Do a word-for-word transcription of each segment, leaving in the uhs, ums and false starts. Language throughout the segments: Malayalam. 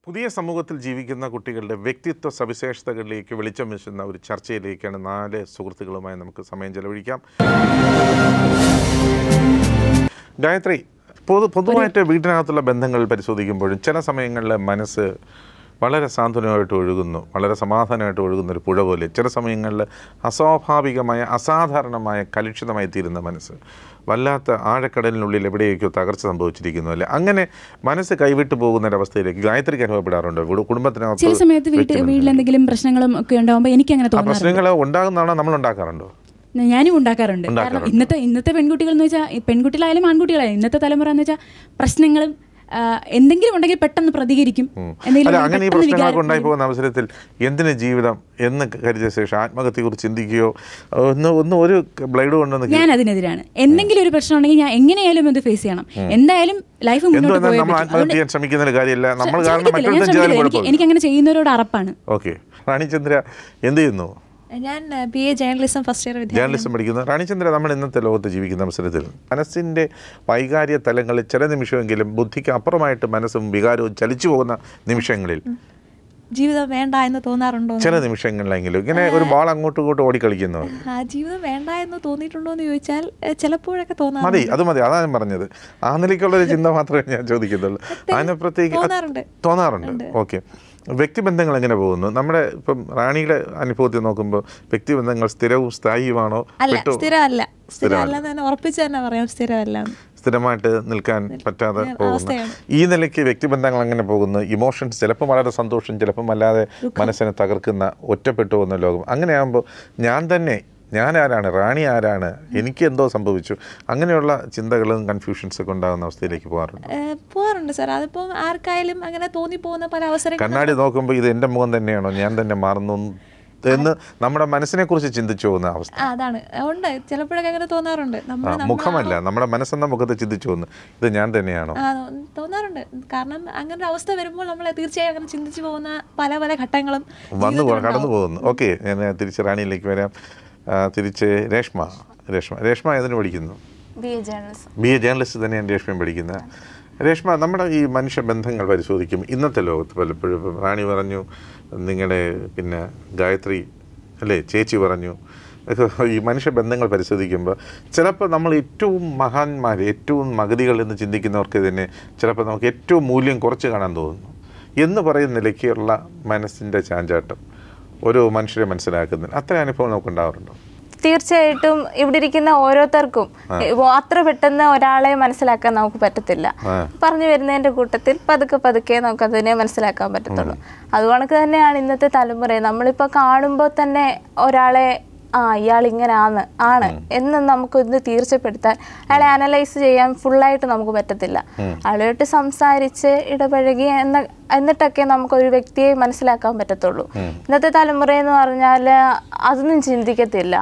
പുതിയ സമൂഹത്തിൽ ജീവിക്കുന്ന കുട്ടികളുടെ വ്യക്തിത്വ സവിശേഷതകളിലേക്ക് വെളിച്ചം വീശുന്ന ഒരു ചർച്ചയിലേക്കാണ് നാല് സുഹൃത്തുക്കളുമായി നമുക്ക് സമയം ചെലവഴിക്കാം. ഗായത്രി, പൊതു പൊതുവായിട്ട് വീട്ടിനകത്തുള്ള ബന്ധങ്ങൾ പരിശോധിക്കുമ്പോഴും ചില സമയങ്ങളിൽ മനസ്സ് വളരെ സാന്ത്വനമായിട്ട് ഒഴുകുന്നു, വളരെ സമാധാനമായിട്ട് ഒഴുകുന്ന ഒരു പുഴ പോലെ. ചില സമയങ്ങളിൽ അസ്വാഭാവികമായ അസാധാരണമായ കലുഷിതമായി തീരുന്ന മനസ്സ് വല്ലാത്ത ആഴക്കടലിനുള്ളിൽ എവിടെയൊക്കെയോ തകർച്ച സംഭവിച്ചിരിക്കുന്നു അല്ലേ? അങ്ങനെ മനസ്സ് കൈവിട്ടു പോകുന്ന ഒരവസ്ഥയിലേക്ക് ഗായത്രിക്ക് അനുഭവപ്പെടാറുണ്ട്. കുടുംബത്തിനകത്ത് ചില സമയത്ത് വീട്ടിൽ എന്തെങ്കിലും പ്രശ്നങ്ങളും ഒക്കെ ഉണ്ടാകുമ്പോൾ എനിക്ക് അങ്ങനെ തോന്നുന്നു. പ്രശ്നങ്ങൾ ഉണ്ടാകുന്നതാണോ നമ്മൾ ഉണ്ടാക്കാറുണ്ടോ? ഞാനും ഉണ്ടാക്കാറുണ്ട്. കാരണം ഇന്നത്തെ ഇന്നത്തെ പെൺകുട്ടികൾ എന്ന് വെച്ചാൽ പെൺകുട്ടികളായാലും ആൺകുട്ടികളായാലും ഇന്നത്തെ തലമുറ എന്ന് വെച്ചാൽ പ്രശ്നങ്ങളും എന്തെങ്കിലും ഉണ്ടെങ്കിൽ പെട്ടെന്ന് പ്രതികരിക്കും. അങ്ങനെ ഈ പ്രശ്നങ്ങളൊക്കെ ഉണ്ടായി പോകുന്ന അവസരത്തിൽ എന്തിന് ജീവിതം എന്ന് കരുതിയ ശേഷം ആത്മഹത്യയെ കുറിച്ച് ചിന്തിക്കുകയോ ഒന്ന് ഒന്ന് ഒരു ബ്ലേഡ് കൊണ്ടൊന്ന് ഞാൻ അതിനെതിരാണ്. എന്തെങ്കിലും ഒരു പ്രശ്നം ഉണ്ടെങ്കിൽ ഞാൻ എങ്ങനെയായാലും അത് ഫേസ് ചെയ്യണം. എന്തായാലും ലൈഫ് മുന്നോട്ട് പോയി ശ്രമിക്കുന്ന കാര്യമില്ല. നമ്മൾ എനിക്ക് അങ്ങനെ ചെയ്യുന്നവരോട് അറപ്പാണ്. ഓക്കെ, റാണിചന്ദ്ര എന്ത് ചെയ്യുന്നു? ഞാൻ B A journalism first year journalism പഠിക്കുന്നു. റാണിചന്ദ്ര, നമ്മൾ ഇന്നത്തെ ലോകത്ത് ജീവിക്കുന്ന അവസരത്തിൽ മനസ്സിൻ്റെ വൈകാര്യ തലങ്ങളിൽ ചില നിമിഷമെങ്കിലും ബുദ്ധിക്ക് അപ്പുറമായിട്ട് മനസ്സും വികാരവും ചലിച്ചു പോകുന്ന നിമിഷങ്ങളിൽ ജീവിതം വേണ്ട എന്ന് തോന്നാറുണ്ടോ? ചില നിമിഷങ്ങളിലെങ്കിലും ഇങ്ങനെ ഒരു ബോൾ അങ്ങോട്ടും ഇങ്ങോട്ടും ഓടിക്കളിക്കുന്നു. ആ ജീവിതം വേണ്ട എന്ന് തോന്നിയിട്ടുണ്ടോ എന്ന് ചോദിച്ചാൽ ചിലപ്പോഴൊക്കെ തോന്നാറുണ്ട്. മതി, അത് മതി, അതാണ് ഞാൻ പറഞ്ഞത്. ആ നിലയ്ക്കുള്ളൊരു ചിന്ത മാത്രമേ ഞാൻ ചോദിക്കുന്നുള്ളൂ. അതിനപ്പുറത്തേക്ക് തോന്നാറുണ്ട്. ഓക്കെ, വ്യക്തിബന്ധങ്ങൾ എങ്ങനെ പോകുന്നു? നമ്മുടെ ഇപ്പം റാണിയുടെ അനുഭവത്തിൽ നോക്കുമ്പോൾ വ്യക്തിബന്ധങ്ങൾ സ്ഥിരവും സ്ഥായിയുമാണോ? സ്ഥിരമായിട്ട് നിൽക്കാൻ പറ്റാതെ പോകുന്നു. ഈ നിലയ്ക്ക് വ്യക്തിബന്ധങ്ങൾ എങ്ങനെ പോകുന്നു? ഇമോഷൻസ് ചിലപ്പോൾ വളരെ സന്തോഷം, ചിലപ്പം അല്ലാതെ മനസ്സിനെ തകർക്കുന്ന ഒറ്റപ്പെട്ടു പോകുന്ന ലോകം. അങ്ങനെയാകുമ്പോൾ ഞാൻ തന്നെ ഞാൻ ആരാണ്, റാണി ആരാണ്, എനിക്ക് എന്തോ സംഭവിച്ചു, അങ്ങനെയുള്ള ചിന്തകളും കൺഫ്യൂഷൻസ് ഒക്കെ ഉണ്ടാകുന്ന അവസ്ഥയിലേക്ക് പോകാറുണ്ട് പോകാറുണ്ട് സാർ. അതിപ്പോൾ ആർക്കായാലും അങ്ങനെ തോന്നിപ്പോകുന്ന പല അവസരം. കണ്ണാടി നോക്കുമ്പോൾ ഇത് എൻ്റെ മുഖം തന്നെയാണോ, ഞാൻ തന്നെ മാറുന്നു എന്ന് നമ്മുടെ മനസ്സിനെ കുറിച്ച് ചിന്തിച്ചു പോകുന്ന അവസ്ഥ. അതാണ് ഉണ്ട്, ചിലപ്പോഴൊക്കെ അങ്ങനെ തോന്നാറുണ്ട്. മുഖമല്ല, നമ്മുടെ മനസ്സെന്ന മുഖത്ത് ചിന്തിച്ചു പോകുന്നു, ഇത് ഞാൻ തന്നെയാണോ തോന്നാറുണ്ട്. കാരണം അങ്ങനെ അവസ്ഥ വരുമ്പോൾ നമ്മൾ തീർച്ചയായും അങ്ങനെ ചിന്തിച്ചു പോകുന്ന പല പല ഘട്ടങ്ങളും വന്നു കടന്നു പോകുന്നു. ഓക്കെ, ഞാൻ തിരിച്ച് റാണിയിലേക്ക് വരാം. തിരിച്ച് രേഷ്മ രേഷ്മ രേഷ്മ ഏതിന് പഠിക്കുന്നു? ബി എ ജേർണലിസ്റ്റ് തന്നെയാണ് രേഷ്മയും പഠിക്കുന്നത്. രേഷ്മ, നമ്മുടെ ഈ മനുഷ്യ ബന്ധങ്ങൾ പരിശോധിക്കും ഇന്നത്തെ ലോകത്ത് പലപ്പോഴും റാണി പറഞ്ഞു, നിങ്ങളുടെ പിന്നെ ഗായത്രി അല്ലേ ചേച്ചി പറഞ്ഞു, ഈ മനുഷ്യ ബന്ധങ്ങൾ പരിശോധിക്കുമ്പോൾ ചിലപ്പോൾ നമ്മൾ ഏറ്റവും മഹാന്മാർ, ഏറ്റവും മഗതികൾ എന്ന് ചിന്തിക്കുന്നവർക്ക് തന്നെ ചിലപ്പോൾ നമുക്ക് ഏറ്റവും മൂല്യം കുറച്ച് കാണാൻ തോന്നുന്നു എന്ന് പറയുന്ന നിലയ്ക്കുള്ള മനസ്സിൻ്റെ ചാഞ്ചാട്ടം ഓരോ മനുഷ്യരെ മനസ്സിലാക്കുന്നതിന് അത്ര അനുഭവം നമുക്ക് ഉണ്ടാവാറുണ്ടോ? തീർച്ചയായിട്ടും ഇവിടെ ഇരിക്കുന്ന ഓരോരുത്തർക്കും അത്ര പെട്ടെന്ന് ഒരാളെ മനസ്സിലാക്കാൻ നമുക്ക് പറ്റത്തില്ല. പറഞ്ഞു വരുന്നതിന്റെ കൂട്ടത്തിൽ പതുക്കെ പതുക്കെ നമുക്ക് അതിനെ മനസ്സിലാക്കാൻ പറ്റത്തുള്ളൂ. അതുകൊണ്ട് തന്നെയാണ് ഇന്നത്തെ തലമുറ നമ്മളിപ്പോ കാണുമ്പോൾ തന്നെ ഒരാളെ ആ ഇയാൾ ഇങ്ങനെ ആണ് ആണ് എന്ന് നമുക്കൊന്ന് തീർച്ചപ്പെടുത്താൻ അയാളെ അനലൈസ് ചെയ്യാൻ ഫുള്ളായിട്ട് നമുക്ക് പറ്റത്തില്ല. അയാളായിട്ട് സംസാരിച്ച് ഇടപഴകി എന്ന എന്നിട്ടൊക്കെ നമുക്കൊരു വ്യക്തിയെ മനസ്സിലാക്കാൻ പറ്റത്തുള്ളൂ. ഇന്നത്തെ തലമുറ എന്ന് പറഞ്ഞാൽ അതൊന്നും ചിന്തിക്കത്തില്ല.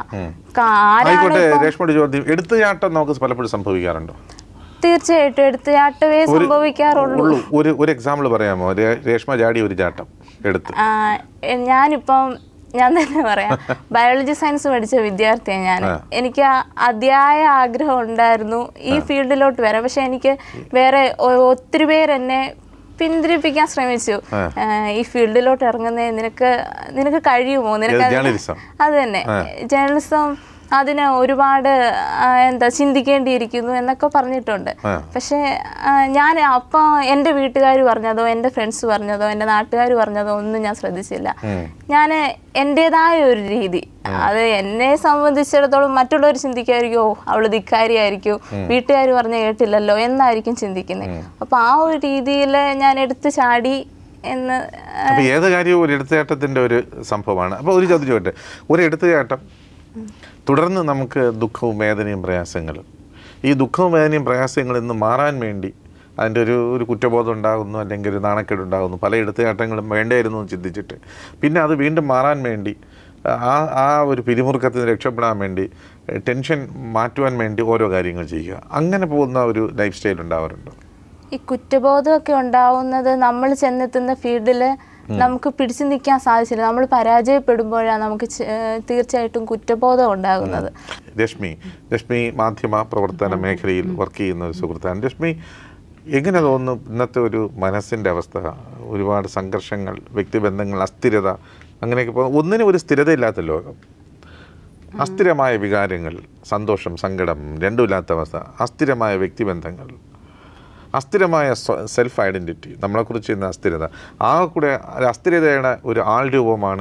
എടുത്തുചാട്ടം നമുക്ക് പലപ്പോഴും സംഭവിക്കാറുണ്ടോ? തീർച്ചയായിട്ടും എടുത്തുചാട്ടവേ സംഭവിക്കാറുള്ളൂ. ഒരു എക്സാമ്പിൾ പറയാമോ? രേഷ്മ ചാടി ഒരു ചാട്ടം എടുത്ത്. ഞാനിപ്പം ഞാൻ തന്നെ പറയാം, ബയോളജി സയൻസ് പഠിച്ച വിദ്യാർത്ഥിയാണ് ഞാൻ. എനിക്ക് അതിയായ ആഗ്രഹം ഉണ്ടായിരുന്നു ഈ ഫീൽഡിലോട്ട് വരാം. പക്ഷെ എനിക്ക് വേറെ ഒത്തിരി പേരെന്നെ പിന്തിരിപ്പിക്കാൻ ശ്രമിച്ചു. ഈ ഫീൽഡിലോട്ട് ഇറങ്ങുന്നേ നിനക്ക് നിനക്ക് കഴിയുമോ, നിനക്ക് അത് തന്നെ ജേർണലിസം അതിന് ഒരുപാട് എന്താ ചിന്തിക്കേണ്ടിയിരിക്കുന്നു എന്നൊക്കെ പറഞ്ഞിട്ടുണ്ട്. പക്ഷെ ഞാൻ അപ്പം എൻ്റെ വീട്ടുകാർ പറഞ്ഞതോ എൻ്റെ ഫ്രണ്ട്സ് പറഞ്ഞതോ എൻ്റെ നാട്ടുകാർ പറഞ്ഞതോ ഒന്നും ഞാൻ ശ്രദ്ധിച്ചില്ല. ഞാൻ എൻ്റെതായ ഒരു രീതി, അത് എന്നെ സംബന്ധിച്ചിടത്തോളം മറ്റുള്ളവർ ചിന്തിക്കായിരിക്കും, ഓ അവള് ധിക്കാരിയായിരിക്കും, വീട്ടുകാർ പറഞ്ഞ കേട്ടില്ലല്ലോ എന്നായിരിക്കും ചിന്തിക്കുന്നത്. അപ്പൊ ആ ഒരു രീതിയിൽ ഞാൻ എടുത്തു ചാടി എന്ന്. ഏത് കാര്യവും ഒരു എടുത്തുചാട്ടത്തിന്റെ ഒരു സംഭവമാണ്. അപ്പൊ ഒരു ചോദ്യം ചോദിട്ടെ, ഒരു എടുത്തുചാട്ടം തുടർന്ന് നമുക്ക് ദുഃഖവും വേദനയും പ്രയാസങ്ങളും, ഈ ദുഃഖവും വേദനയും പ്രയാസങ്ങളിൽ നിന്ന് മാറാൻ വേണ്ടി അതിൻ്റെ ഒരു ഒരു കുറ്റബോധം ഉണ്ടാകുന്നു, അല്ലെങ്കിൽ ഒരു നാണക്കേട് ഉണ്ടാകുന്നു, പല എടുത്തുചാട്ടങ്ങളും വേണ്ടായിരുന്നു എന്ന് ചിന്തിച്ചിട്ട് പിന്നെ അത് വീണ്ടും മാറാൻ വേണ്ടി ആ ആ ഒരു പിരിമുറുക്കത്തിൽ നിന്ന് രക്ഷപ്പെടാൻ വേണ്ടി ടെൻഷൻ മാറ്റുവാൻ വേണ്ടി ഓരോ കാര്യങ്ങൾ ചെയ്യുക, അങ്ങനെ പോകുന്ന ഒരു ലൈഫ് സ്റ്റൈൽ ഉണ്ടാവാറുണ്ടോ? ഈ കുറ്റബോധമൊക്കെ ഉണ്ടാവുന്നത് നമ്മൾ ചെന്നെത്തുന്ന ഫീൽഡിൽ നമുക്ക് പിടിച്ചു നിൽക്കാൻ സാധിച്ചില്ല. നമ്മൾ പരാജയപ്പെടുമ്പോഴാണ് നമുക്ക് തീർച്ചയായിട്ടും കുറ്റബോധം ഉണ്ടാകുന്നത്. രശ്മി രശ്മി മാധ്യമ പ്രവർത്തന മേഖലയിൽ വർക്ക് ചെയ്യുന്ന ഒരു സുഹൃത്താണ്. രശ്മി, എങ്ങനെ തോന്നുന്നു ഇന്നത്തെ ഒരു മനസ്സിൻ്റെ അവസ്ഥ? ഒരുപാട് സംഘർഷങ്ങൾ, വ്യക്തിബന്ധങ്ങൾ, അസ്ഥിരത, അങ്ങനെയൊക്കെ പോകും. ഒന്നിനും ഒരു സ്ഥിരതയില്ലാത്ത ലോകം, അസ്ഥിരമായ വികാരങ്ങൾ, സന്തോഷം, സങ്കടം രണ്ടുമില്ലാത്ത അവസ്ഥ, അസ്ഥിരമായ വ്യക്തിബന്ധങ്ങൾ, അസ്ഥിരമായ സെൽഫ് ഐഡൻറ്റിറ്റി, നമ്മളെക്കുറിച്ച് ചെയ്യുന്ന അസ്ഥിരത. ആ കൂടെ അസ്ഥിരതയുടെ ഒരു ആൾ രൂപമാണ്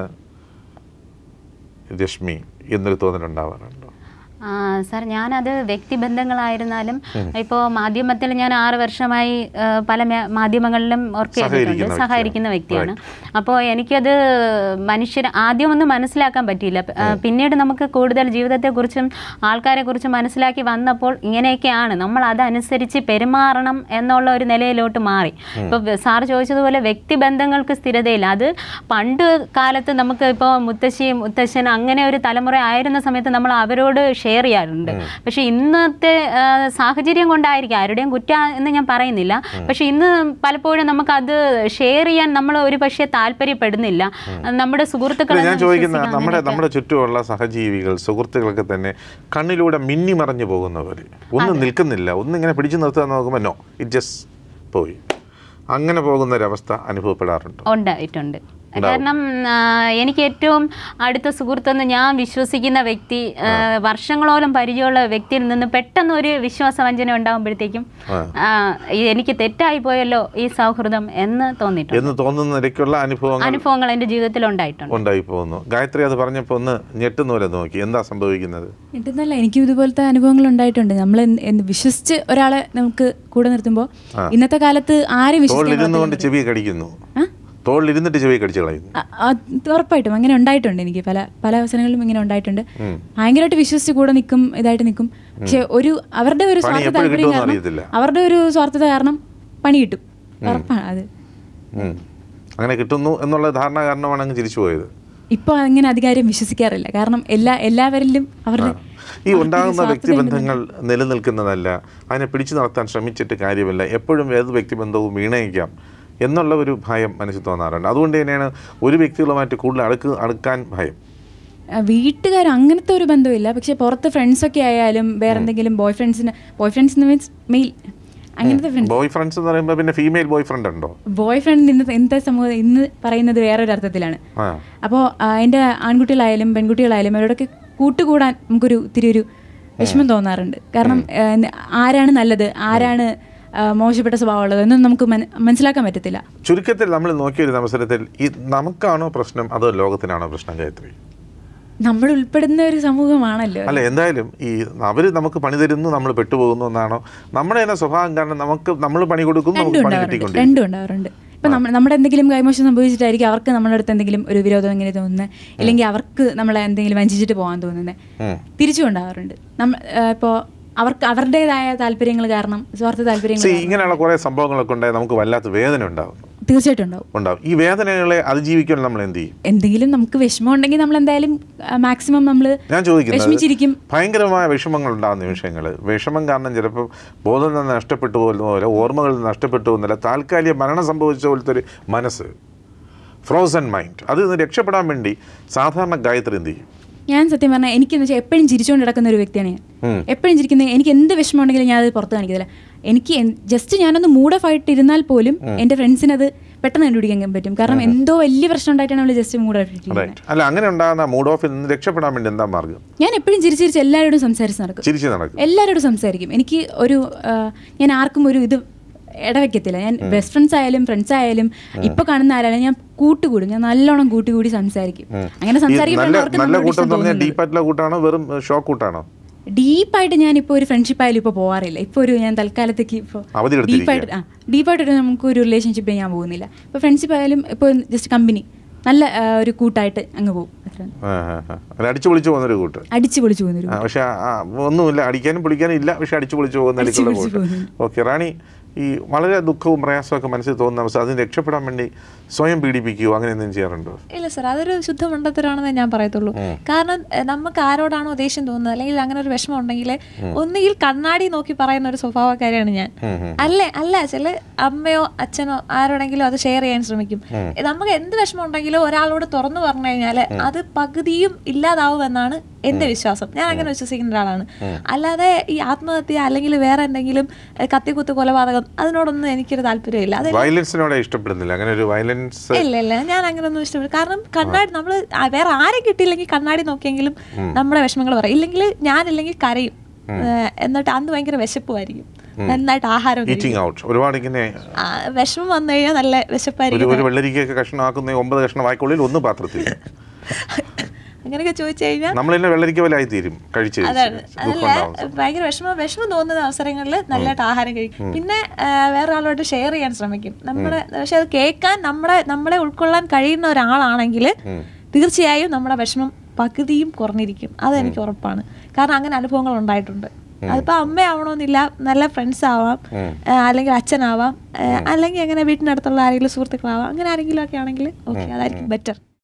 രശ്മി എന്നൊരു തോന്നലുണ്ടാവാറുണ്ടോ? സാർ, ഞാനത് വ്യക്തിബന്ധങ്ങളായിരുന്നാലും ഇപ്പോൾ മാധ്യമത്തിൽ ഞാൻ ആറ് വർഷമായി പല മാധ്യമങ്ങളിലും വർക്ക് ചെയ്തിട്ടുണ്ട്, സഹകരിക്കുന്ന വ്യക്തിയാണ്. അപ്പോൾ എനിക്കത് മനുഷ്യർ ആദ്യമൊന്നും മനസ്സിലാക്കാൻ പറ്റിയില്ല. പിന്നീട് നമുക്ക് കൂടുതൽ ജീവിതത്തെക്കുറിച്ചും ആൾക്കാരെക്കുറിച്ചും മനസ്സിലാക്കി വന്നപ്പോൾ ഇങ്ങനെയൊക്കെയാണ്, നമ്മൾ അതനുസരിച്ച് പെരുമാറണം എന്നുള്ള ഒരു നിലയിലോട്ട് മാറി. ഇപ്പോൾ സാർ ചോദിച്ചതുപോലെ വ്യക്തിബന്ധങ്ങൾക്ക് സ്ഥിരതയില്ല. അത് പണ്ട് കാലത്ത് നമുക്ക് ഇപ്പോൾ മുത്തശ്ശിയും മുത്തശ്ശനും അങ്ങനെ ഒരു തലമുറ ആയിരുന്ന സമയത്ത് നമ്മൾ അവരോട് ഷെയർ ചെയ്യാറുണ്ട്. പക്ഷെ ഇന്നത്തെ സാഹചര്യം കൊണ്ടായിരിക്കും, ആരുടെയും കുറ്റ എന്ന് ഞാൻ പറയുന്നില്ല. പക്ഷെ ഇന്ന് പലപ്പോഴും നമുക്കത് ഷെയർ ചെയ്യാൻ നമ്മൾ ഒരു പക്ഷേ താല്പര്യപ്പെടുന്നില്ല. നമ്മുടെ സുഹൃത്തുക്കളെ ഞാൻ ചോദിക്കുന്ന നമ്മുടെ നമ്മുടെ ചുറ്റുമുള്ള സഹജീവികൾ, സുഹൃത്തുക്കളൊക്കെ തന്നെ കണ്ണിലൂടെ മിന്നി മറഞ്ഞു പോകുന്നവർ, ഒന്നും നിൽക്കുന്നില്ല, ഒന്നിങ്ങനെ പിടിച്ചു നിർത്താൻ നോക്കുമ്പോൾ നോ ഇറ്റ് ജസ്റ്റ് പോയി, അങ്ങനെ പോകുന്നൊരവസ്ഥ അനുഭവപ്പെടാറുണ്ട്? ഉണ്ടായിട്ടുണ്ട്. കാരണം എനിക്ക് ഏറ്റവും അടുത്ത സുഹൃത്തെന്ന് ഞാൻ വിശ്വസിക്കുന്ന വ്യക്തി, വർഷങ്ങളോളം പരിചയമുള്ള വ്യക്തിയിൽ നിന്ന് പെട്ടെന്ന് ഒരു വിശ്വാസവഞ്ചന ഉണ്ടാകുമ്പോഴത്തേക്കും എനിക്ക് തെറ്റായി പോയല്ലോ ഈ സൗഹൃദം എന്ന് തോന്നിയിട്ടുണ്ട്. എന്ന് തോന്നുന്ന അനുഭവങ്ങൾ അനുഭവങ്ങൾ എൻ്റെ ജീവിതത്തിൽ ഉണ്ടായിട്ടുണ്ട്, ഉണ്ടായി പോകുന്നു. ഗായത്രി അത് പറഞ്ഞപ്പോൾ ഒന്ന് ഞെട്ടുന്നൂലെ നോക്കി, എന്താ സംഭവിക്കുന്നത്? ഞെട്ടുന്നല്ല, എനിക്കും ഇതുപോലത്തെ അനുഭവങ്ങൾ ഉണ്ടായിട്ടുണ്ട്. നമ്മൾ വിശ്വസിച്ച് ഒരാളെ നമുക്ക് കൂടെ നിർത്തുമ്പോൾ ഇന്നത്തെ കാലത്ത് ആരും വിശ്വസിക്കുന്നു, ചെവി കടിക്കുന്നു, തോളിലിരുന്നിട്ട് ചെവി കടിച്ചു കളയുന്നു. ഉറപ്പായിട്ടും അങ്ങനെ ഉണ്ടായിട്ടുണ്ട്. എനിക്ക് പല പല അവസരങ്ങളിലും ഇങ്ങനെ ഉണ്ടായിട്ടുണ്ട്. ഭയങ്കരമായിട്ട് വിശ്വസിച്ച് കൂടെ നിൽക്കും, ഇതായിട്ട് നിൽക്കും. പക്ഷെ ഒരു അവരുടെ ഒരു സ്വാർത്ഥ താല്പര്യം കാരണം, അവരുടെ ഒരു സ്വാർത്ഥത കാരണം പണി കിട്ടും, ഉറപ്പാണ് അത്. അങ്ങനെ കിട്ടുന്നു എന്നുള്ള ധാരണ കാരണമാണ് അങ്ങ് തിരിച്ചു പോയത്. ഇപ്പൊ അങ്ങനെ അധികാരം വിശ്വസിക്കാറില്ല. കാരണം എല്ലാ എല്ലാവരിലും അവരുടെ ഈ ഉണ്ടാകുന്ന വ്യക്തിബന്ധങ്ങൾ നിലനിൽക്കുന്നതല്ല, അതിനെ പിടിച്ചു നടത്താൻ ശ്രമിച്ചിട്ട് കാര്യമില്ല, എപ്പോഴും ഏത് വ്യക്തിബന്ധവും വീണയിക്കാം എന്നുള്ള ഒരു ഭയം മനസ്സിൽ തോന്നാറുണ്ട്. അതുകൊണ്ട് തന്നെയാണ് ഒരു വ്യക്തികളുമായിട്ട് കൂടുതൽ അടുക്ക് അടുക്കാൻ ഭയം. വീട്ടുകാർ അങ്ങനത്തെ ഒരു ബന്ധമില്ല, പക്ഷെ പുറത്ത് ഫ്രണ്ട്സൊക്കെ ആയാലും വേറെ എന്തെങ്കിലും ബോയ് ഫ്രണ്ട്സിന്, ബോയ് ഫ്രണ്ട്സ് മീൻസ് മെയിൽ അങ്ങനത്തെ ഫ്രണ്ട്സ്. ബോയ് ഫ്രണ്ട്സ് എന്ന് പറയുമ്പോൾ പിന്നെ ഫീമെയിൽ ബോയ് ഫ്രണ്ട് ഉണ്ടോ? ബോയ് ഫ്രണ്ട് ഇന്നത്തെ ഇന്നത്തെ സമൂഹം ഇന്ന് പറയുന്നത് വേറൊരു അർത്ഥത്തിലാണ്. അപ്പോൾ എൻ്റെ ആൺകുട്ടികളായാലും പെൺകുട്ടികളായാലും അവരോടൊക്കെ കൂട്ടുകൂടാൻ നമുക്കൊരു ഇത്തിരി ഒരു വിഷമം തോന്നാറുണ്ട്. കാരണം ആരാണ് നല്ലത്, ആരാണ് മോശപ്പെട്ട സ്വഭാവമുള്ളത് എന്നും നമുക്ക് മനസ്സിലാക്കാൻ പറ്റത്തില്ല. ചുരുക്കത്തിൽ നമ്മൾ നോക്കിയൊരു അവസരത്തിൽ ഈ നമുക്കാണോ പ്രശ്നം അതോ ലോകത്തിനാണോ പ്രശ്നം ഗായത്രി? നമ്മൾ ഉൾപ്പെടുന്ന ഒരു സമൂഹമാണല്ലോ. അല്ല, എന്തായാലും ഈ അവർ നമുക്ക് പണി തരുന്നു, നമ്മൾ പെട്ടുപോകുന്നു എന്നാണോ? നമ്മുടെ തന്നെ സ്വഭാവം കാരണം നമുക്ക് നമ്മൾ പണി കൊടുക്കുന്നു, രണ്ടും ഉണ്ടാവാറുണ്ട്. ഇപ്പം നമ്മൾ നമ്മുടെ എന്തെങ്കിലും കൈമോശം സംഭവിച്ചിട്ടായിരിക്കും അവർക്ക് നമ്മുടെ അടുത്ത് എന്തെങ്കിലും ഒരു വിരോധം എങ്ങനെ തോന്നുന്നത്, അല്ലെങ്കിൽ അവർക്ക് നമ്മളെ എന്തെങ്കിലും വഞ്ചിച്ചിട്ട് പോകാൻ തോന്നുന്നത്. തിരിച്ചും ഉണ്ടാവാറുണ്ട്. നമ്മൾ ഇപ്പോൾ അവർക്ക് അവരുടേതായ താല്പര്യങ്ങൾ കാരണം, സ്വാർത്ഥ താല്പര്യങ്ങൾ, ഇങ്ങനെയുള്ള കുറെ സംഭവങ്ങളൊക്കെ ഉണ്ടായി നമുക്ക് വല്ലാത്ത വേദന ഉണ്ടാവും. തീർച്ചയായിട്ടും ഉണ്ടാവും ഉണ്ടാവും ഈ വേദനകളെ അതിജീവിക്കാൻ നമ്മൾ എന്ത് ചെയ്യും? എന്തെങ്കിലും നമുക്ക് വിഷമം ഉണ്ടെങ്കിൽ നമ്മൾ എന്തായാലും മാക്സിമം നമ്മൾ ഞാൻ ചോദിക്കുന്നത്, ഭയങ്കരമായ വിഷമങ്ങൾ ഉണ്ടാകുന്ന നിമിഷങ്ങൾ, വിഷമം കാരണം ചിലപ്പോൾ ബോധം നിന്ന് നഷ്ടപ്പെട്ടു പോകുന്ന പോലെ, ഓർമ്മകളിൽ നിന്ന് നഷ്ടപ്പെട്ടു പോകുന്നില്ല, താൽക്കാലിക മരണം സംഭവിച്ച പോലത്തെ ഒരു മനസ്സ്, ഫ്രോസൺ മൈൻഡ്, അതിൽ നിന്ന് രക്ഷപ്പെടാൻ വേണ്ടി സാധാരണ ഗായത്രി എന്ത് ചെയ്യും? ഞാൻ സത്യം പറഞ്ഞാൽ എനിക്കെന്ന് വെച്ചാൽ എപ്പോഴും ചിരിച്ചുകൊണ്ട് നടക്കുന്ന ഒരു വ്യക്തിയാണ് ഞാൻ. എപ്പോഴും ചിരിക്കുന്നത്. എനിക്ക് എന്ത് വിഷമം ഉണ്ടെങ്കിലും ഞാൻ അത് പുറത്ത് കാണിക്കുന്നില്ല. എനിക്ക് ജസ്റ്റ് ഞാനൊന്ന് മൂഡ് ഓഫ് ആയിട്ട് ഇരുന്നാൽ പോലും എൻ്റെ ഫ്രണ്ട്സിന് അത് പെട്ടെന്ന് കണ്ടുപിടിക്കാൻ പറ്റും. കാരണം എന്തോ വലിയ പ്രശ്നം ഉണ്ടായിട്ടാണ് നമ്മൾ ജസ്റ്റ് മൂഡ് ഓഫ് ആയിട്ട്. അല്ല, അങ്ങനെ ഉണ്ടാകുന്ന മൂഡ് ഓഫിൽ നിന്ന് രക്ഷപ്പെടാൻ വേണ്ടി എന്താ മാർഗം? ഞാൻ എപ്പോഴും ചിരിച്ച് ചിരിച്ച് എല്ലാവരോടും സംസാരിച്ച് നടക്കും. എല്ലാവരോടും സംസാരിക്കും. എനിക്ക് ഒരു ഞാൻ ആർക്കും ഒരു ഇത് ഇടവെക്കത്തില്ല. ഞാൻ ബെസ്റ്റ് ഫ്രണ്ട്സ് ആയാലും ഫ്രണ്ട്സ് ആയാലും ഇപ്പൊ കാണുന്ന ആരായാലും ഞാൻ കൂട്ടുകൂടും. ഞാൻ നല്ലോണം കൂട്ടുകൂടി സംസാരിക്കും. അങ്ങനെ സംസാരിക്കുമ്പോൾ ഡീപ്പായിട്ട് ഞാനിപ്പോൾ ഒരു ഫ്രണ്ട്ഷിപ്പ് ആയാലും ഇപ്പോൾ പോകാറില്ല. ഇപ്പോൾ ഒരു ഞാൻ തൽക്കാലത്തേക്ക് ഇപ്പോൾ ഡീപ്പായിട്ട് ആ ഡീപ്പായിട്ടൊരു നമുക്കൊരു റിലേഷൻഷിപ്പ് ഞാൻ പോകുന്നില്ല. ഇപ്പോൾ ഫ്രണ്ട്ഷിപ്പ് ആയാലും ഇപ്പോൾ ജസ്റ്റ് കമ്പനി നല്ല ഒരു കൂട്ടായിട്ട് അങ്ങ് പോകും. അടിച്ചു പൊളിച്ചു പോകുന്നൊരു കൂട്ട്, അടിച്ചു പൊളിച്ചു പോകുന്നൊരു. പക്ഷെ ഒന്നുമില്ല, അടിക്കാനും പൊളിക്കാനും ഇല്ല, പക്ഷെ അടിച്ചു പൊളിച്ചു പോകുന്ന. ഓക്കെ റാണി, ഈ വളരെ ദുഃഖവും പ്രയാസമൊക്കെ മനസ്സിൽ തോന്നുന്ന അവസ്ഥ, അതിന് രക്ഷപ്പെടാൻ വേണ്ടി സ്വയം പീഡിപ്പിക്കുകയോ അങ്ങനെ എന്തെങ്കിലും ചെയ്യാറുണ്ടോ? ഇല്ല സാർ, അതൊരു ശുദ്ധ മണ്ടത്തരാണെന്ന് ഞാൻ പറയത്തുള്ളൂ. കാരണം നമുക്ക് ആരോടാണോ ദേഷ്യം തോന്നുന്നത് അല്ലെങ്കിൽ അങ്ങനെ ഒരു വിഷമം ഉണ്ടെങ്കിൽ ഒന്നുകിൽ കണ്ണാടി നോക്കി പറയുന്ന ഒരു സ്വഭാവക്കാരിയാണ് ഞാൻ. അല്ലേ അല്ല ചില അമ്മയോ അച്ഛനോ ആരോടെങ്കിലും അത് ഷെയർ ചെയ്യാൻ ശ്രമിക്കും. നമുക്ക് എന്ത് വിഷമം ഉണ്ടെങ്കിലും ഒരാളോട് തുറന്നു പറഞ്ഞു കഴിഞ്ഞാൽ അത് പകുതിയും ഇല്ലാതാവുമെന്നാണ് എൻ്റെ വിശ്വാസം. ഞാൻ അങ്ങനെ വിശ്വസിക്കുന്ന ഒരാളാണ്. അല്ലാതെ ഈ ആത്മഹത്യ അല്ലെങ്കിൽ വേറെ എന്തെങ്കിലും കത്തിക്കുത്ത് കൊലപാതകം അതിനോടൊന്നും എനിക്കൊരു താല്പര്യമില്ല. ഇല്ല ഇല്ല ഞാൻ അങ്ങനെയൊന്നും ഇഷ്ടപ്പെടും. കാരണം കണ്ണാടി നമ്മൾ വേറെ ആരും കിട്ടിയില്ലെങ്കിൽ കണ്ണാടി നോക്കിയെങ്കിലും നമ്മുടെ വിഷമങ്ങൾ പറയും. ഇല്ലെങ്കിൽ ഞാനില്ലെങ്കിൽ കരയും. എന്നിട്ട് അന്ന് ഭയങ്കര വിശപ്പുമായിരിക്കും. നന്നായിട്ട് ആഹാരം വിഷമം വന്നു കഴിഞ്ഞാൽ നല്ല വിശപ്പായിരിക്കും. അങ്ങനെയൊക്കെ ചോദിച്ചു കഴിഞ്ഞാൽ അതാണ്. അതല്ല ഭയങ്കര വിഷമം വിഷമം തോന്നുന്ന അവസരങ്ങളിൽ നല്ലതായിട്ട് ആഹാരം കഴിക്കും. പിന്നെ വേറെ ആളുമായിട്ട് ഷെയർ ചെയ്യാൻ ശ്രമിക്കും നമ്മുടെ. പക്ഷെ അത് കേൾക്കാൻ നമ്മുടെ നമ്മളെ ഉൾക്കൊള്ളാൻ കഴിയുന്ന ഒരാളാണെങ്കിൽ തീർച്ചയായും നമ്മുടെ വിഷമം പകുതിയും കുറഞ്ഞിരിക്കും. അതെനിക്ക് ഉറപ്പാണ്. കാരണം അങ്ങനെ അനുഭവങ്ങൾ ഉണ്ടായിട്ടുണ്ട്. അതിപ്പോൾ അമ്മയാവണമെന്നില്ല, നല്ല ഫ്രണ്ട്സ് ആവാം, അല്ലെങ്കിൽ അച്ഛനാവാം, അല്ലെങ്കിൽ അങ്ങനെ വീട്ടിനടുത്തുള്ള ആരെങ്കിലും സുഹൃത്തുക്കളാവാം. അങ്ങനെ ആരെങ്കിലും ഒക്കെ ആണെങ്കിൽ ഓക്കെ, അതായിരിക്കും ബെറ്റർ.